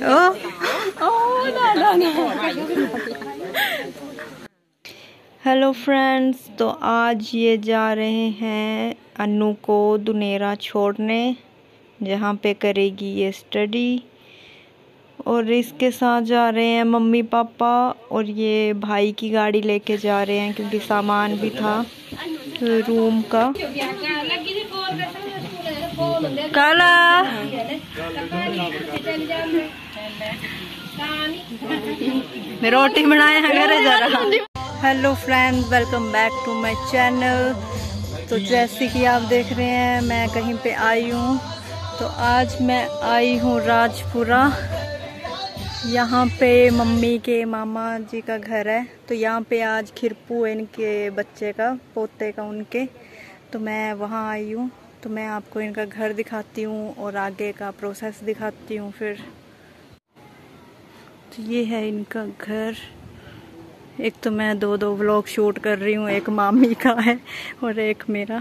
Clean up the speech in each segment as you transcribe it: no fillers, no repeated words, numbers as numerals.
Hello friends, तो आज ये जा रहे हैं अन्नू को दुनेरा छोड़ने, जहाँ पे करेगी ये स्टडी। और इसके साथ जा रहे हैं मम्मी पापा, और ये भाई की गाड़ी लेके जा रहे हैं क्योंकि सामान भी था रूम का। काला मैं रोटी बनाए हैं घर जरा। Hello friends, welcome back to my channel. तो जैसे कि आप देख रहे हैं मैं कहीं पे आई हूँ, तो आज मैं आई हूँ राजपुरा। यहाँ पे मम्मी के मामा जी का घर है, तो यहाँ पे आज खिरपू है इनके बच्चे का, पोते का उनके। तो मैं वहाँ आई हूँ, तो मैं आपको इनका घर दिखाती हूँ और आगे का प्रोसेस दिखाती हूँ फिर। तो ये है इनका घर। एक तो मैं दो व्लॉग शूट कर रही हूँ, एक मामी का है और एक मेरा।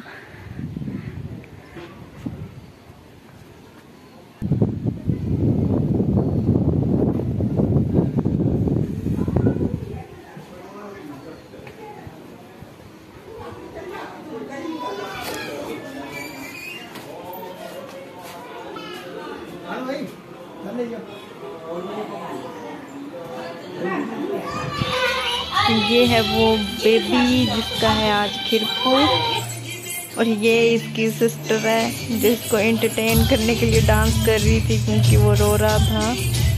ये है वो बेबी जिसका है आज खिरपू, और ये इसकी सिस्टर है जिसको एंटरटेन करने के लिए डांस कर रही थी क्योंकि वो रो रहा था।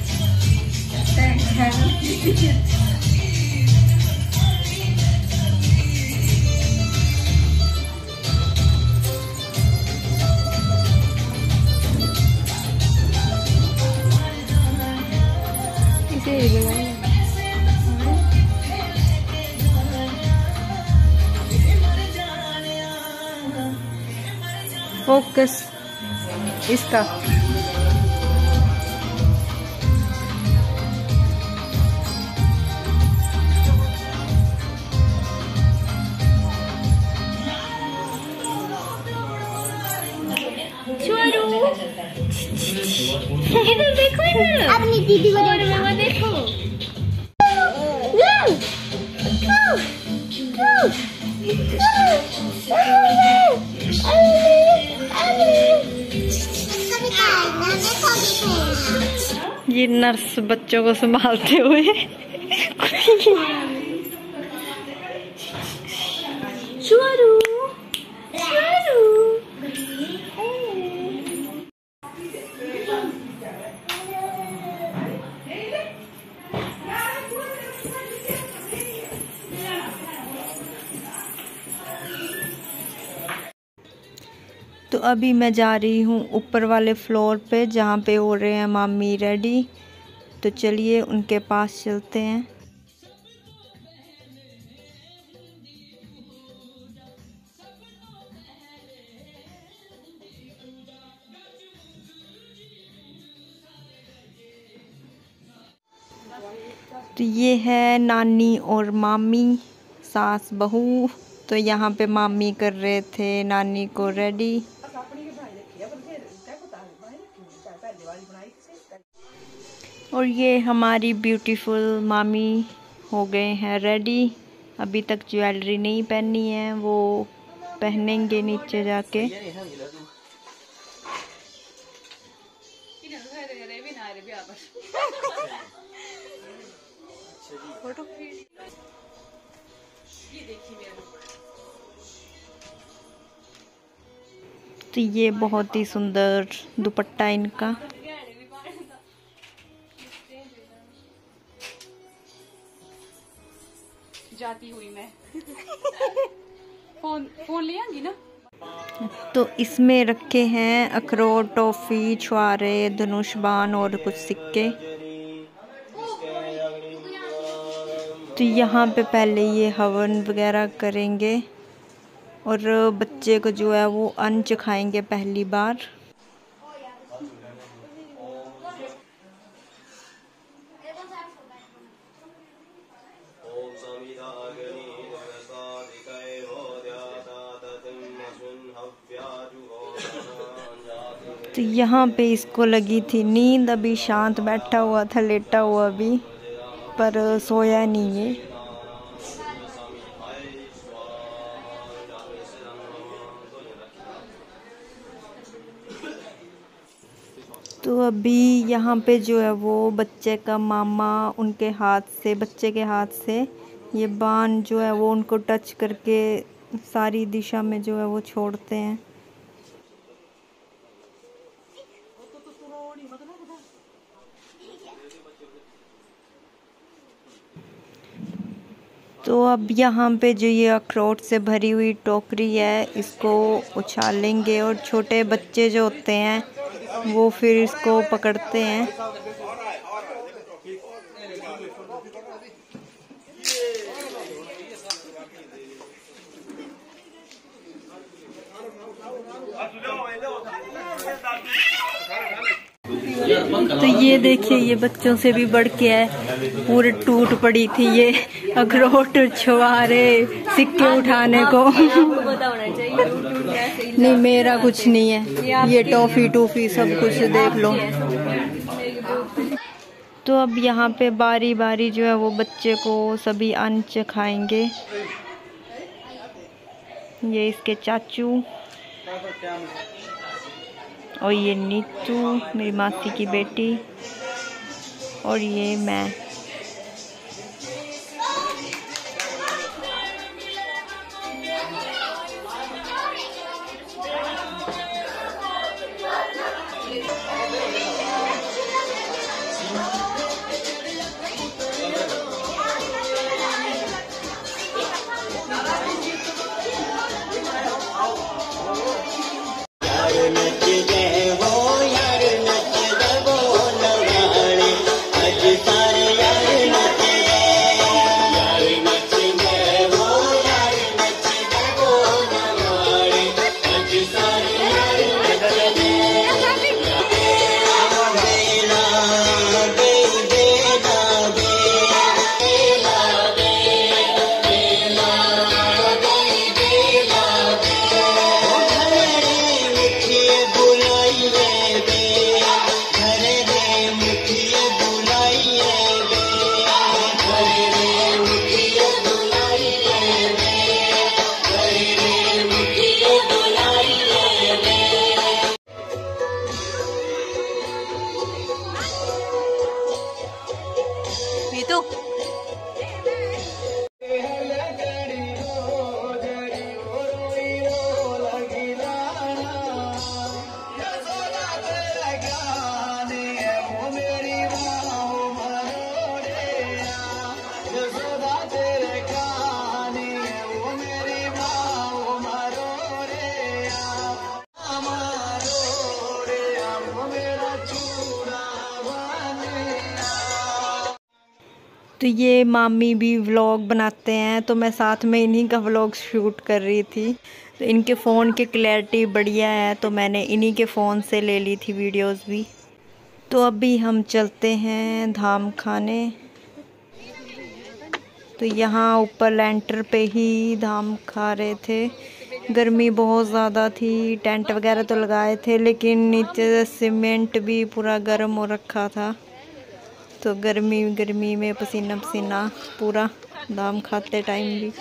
फोकस इसका। इधर देखो, इधर अपनी दीदी को देखो। ये नर्स बच्चों को संभालते हुए चुरू चुरू। तो अभी मैं जा रही हूँ ऊपर वाले फ्लोर पे जहाँ पे हो रहे हैं मामी रेडी। तो चलिए उनके पास चलते हैं। तो ये है नानी और मामी, सास बहू। तो यहाँ पे मामी कर रहे थे नानी को रेडी। और ये हमारी ब्यूटीफुल मामी हो गए हैं रेडी। अभी तक ज्वेलरी नहीं पहनी है, वो पहनेंगे नीचे जाके। तो ये बहुत ही सुंदर दुपट्टा इनका। जाती हुई मैं फोन ले आऊंगी ना। तो इसमें रखे हैं अखरोट, टॉफी, छुआरे, धनुष बाण और कुछ सिक्के। तो यहाँ पे पहले ये हवन वगैरह करेंगे और बच्चे को जो है वो अन्न चखाएंगे पहली बार। तो यहाँ पे इसको लगी थी नींद, अभी शांत बैठा हुआ था, लेटा हुआ भी, पर सोया नहीं है। तो अभी यहाँ पे जो है वो बच्चे का मामा उनके हाथ से, बच्चे के हाथ से ये बाण जो है वो उनको टच करके सारी दिशा में जो है वो छोड़ते हैं। तो अब यहाँ पे जो ये अखरोट से भरी हुई टोकरी है, इसको उछालेंगे और छोटे बच्चे जो होते हैं वो फिर इसको पकड़ते हैं। तो ये देखिए, ये बच्चों से भी बढ़ के है, पूरे टूट पड़ी थी ये अखरोट छुआरे सिक्के उठाने को। नहीं, मेरा कुछ नहीं है, ये टॉफी टूफी सब कुछ देख लो। तो अब यहाँ पे बारी बारी जो है वो बच्चे को सभी अंच खाएंगे। ये इसके चाचू और ये नीतू मेरी मासी की बेटी और ये मैं। तो ये मामी भी व्लॉग बनाते हैं, तो मैं साथ में इन्हीं का व्लॉग शूट कर रही थी। तो इनके फ़ोन की क्लैरिटी बढ़िया है, तो मैंने इन्हीं के फ़ोन से ले ली थी वीडियोस भी। तो अभी हम चलते हैं धाम खाने। तो यहाँ ऊपर लेंटर पे ही धाम खा रहे थे। गर्मी बहुत ज़्यादा थी, टेंट वगैरह तो लगाए थे, लेकिन नीचे से सीमेंट भी पूरा गर्म हो रखा था, तो गर्मी में पसीना पसीना पूरा दाम खाते टाइम भी।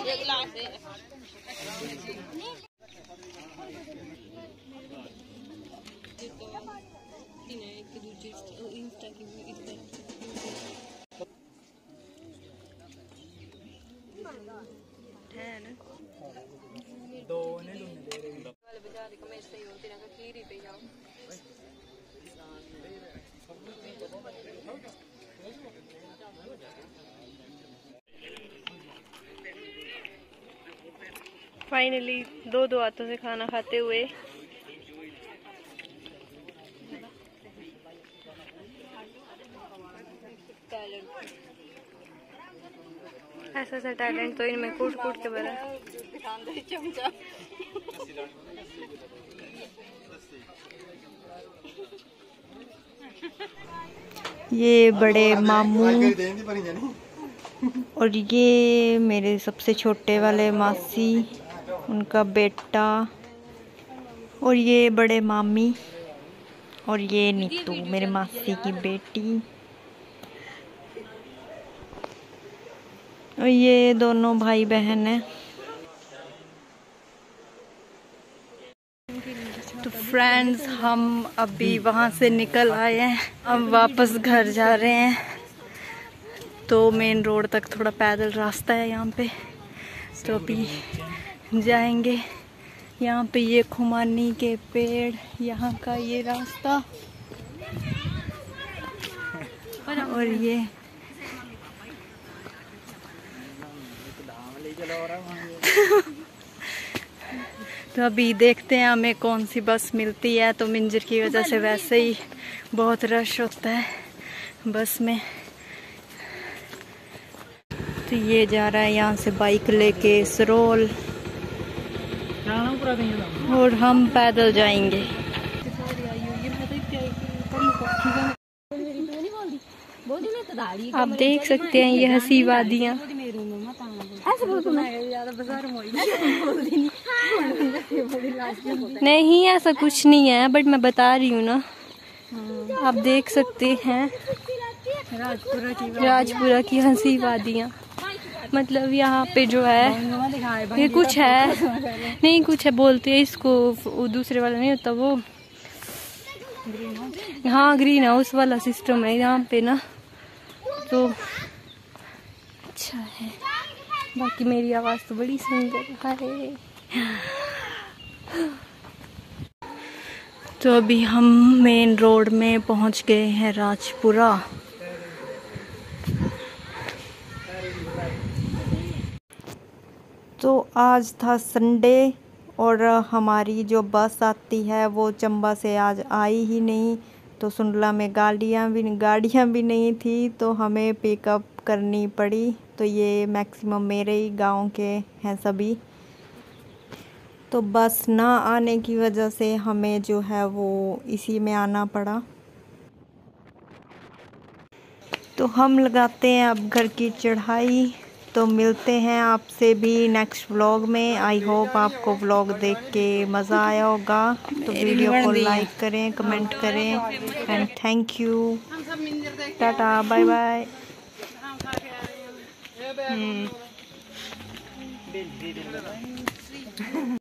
फाइनली दो हाथों से खाना खाते हुए ऐसा टैलेंट तो इनमें कूट कूट के भरा। ये बड़े मामू और ये मेरे सबसे छोटे वाले मासी, उनका बेटा और ये बड़े मामी और ये नीतू मेरे मासी की बेटी, और ये दोनों भाई बहन हैं। तो फ्रेंड्स, हम अभी वहाँ से निकल आए हैं, अब वापस घर जा रहे हैं। तो मेन रोड तक थोड़ा पैदल रास्ता है यहाँ पे, तो अभी जाएंगे। यहाँ पे ये खुमानी के पेड़, यहाँ का ये रास्ता, और ये तो अभी देखते हैं हमें कौन सी बस मिलती है। तो मिंजर की वजह से वैसे ही बहुत रश होता है बस में। तो ये जा रहा है यहाँ से बाइक लेके सरोल, और हम पैदल जाएंगे। आप देख सकते हैं ये हंसी वादियाँ। नहीं ऐसा कुछ नहीं है, बट मैं बता रही हूँ ना, आप देख सकते हैं राजपुरा की हंसी वादियाँ। मतलब यहाँ पे जो है ये कुछ है नहीं, कुछ है बोलते हैं इसको, वो दूसरे वाला नहीं होता वो, हाँ ग्रीन हाउस वाला सिस्टम है यहाँ पे ना, तो अच्छा है। बाकी मेरी आवाज़ तो बड़ी सुंदर है। तो अभी हम मेन रोड में पहुंच गए हैं, राजपुरा। तो आज था संडे, और हमारी जो बस आती है वो चंबा से आज आई ही नहीं। तो सुंडला में गाड़ियाँ भी नहीं थी, तो हमें पिकअप करनी पड़ी। तो ये मैक्सिमम मेरे ही गांव के हैं सभी। तो बस ना आने की वजह से हमें जो है वो इसी में आना पड़ा। तो हम लगाते हैं अब घर की चढ़ाई। तो मिलते हैं आपसे भी नेक्स्ट व्लॉग में। आई होप आपको व्लॉग देख के मज़ा आया होगा। तो वीडियो को लाइक करें, कमेंट करें, and thank you. Tata, bye bye.